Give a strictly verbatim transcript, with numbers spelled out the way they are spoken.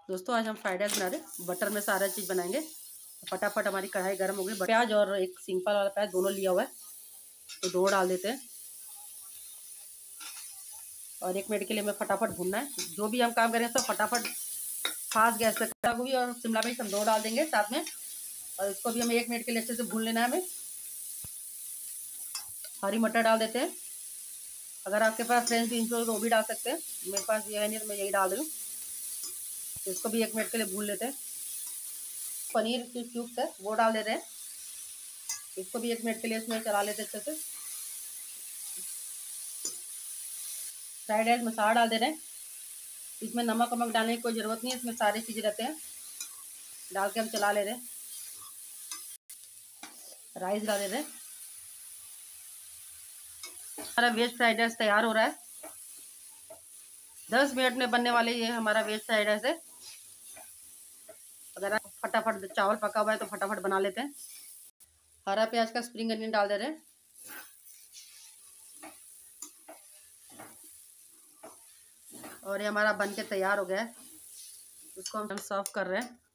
दोस्तों आज हम फ्राइड राइस बना रहे हैं, बटर में सारा चीज़ बनाएंगे। फटाफट हमारी कढ़ाई गर्म हो गई। प्याज और एक सिंपल वाला प्याज दोनों लिया हुआ है, तो दोनों डाल देते हैं और एक मिनट के लिए हमें फटाफट भूनना है। जो भी हम काम करें सब फटाफट फास्ट गैस पे। गोभी और शिमला मिर्च हम दोनों डाल देंगे साथ में, और इसको भी हमें एक मिनट के लिए अच्छे से भून लेना है। हमें हरी मटर डाल देते हैं। अगर आपके पास फ्रेंच बीन्स हो तो वो भी डाल सकते हैं, मेरे पास ये है नहीं तो मैं यही डाल रही हूँ। तो इसको भी एक मिनट के लिए भून लेते हैं। पनीर के क्यूब्स है वो डाल देते हैं, इसको भी एक मिनट के लिए इसमें चला लेते हैं अच्छे से। फ्राइड राइस मसाला डाल दे रहे हैं, इसमें नमक वमक डालने की कोई ज़रूरत नहीं है, इसमें सारी चीज़ें रहते हैं। डाल के हम चला ले रहे हैं। राइस डाल दे रहे हैं। हमारा वेज फ्राइड राइस तैयार हो रहा है। दस मिनट में बनने वाले ये हमारा वेज फ्राइड राइस है। अगर आप फटाफट चावल पका हुआ है तो फटाफट बना लेते हैं। हरा प्याज का स्प्रिंग अनियन डाल दे रहे हैं। और ये हमारा बन के तैयार हो गया है, इसको हम सर्व कर रहे हैं।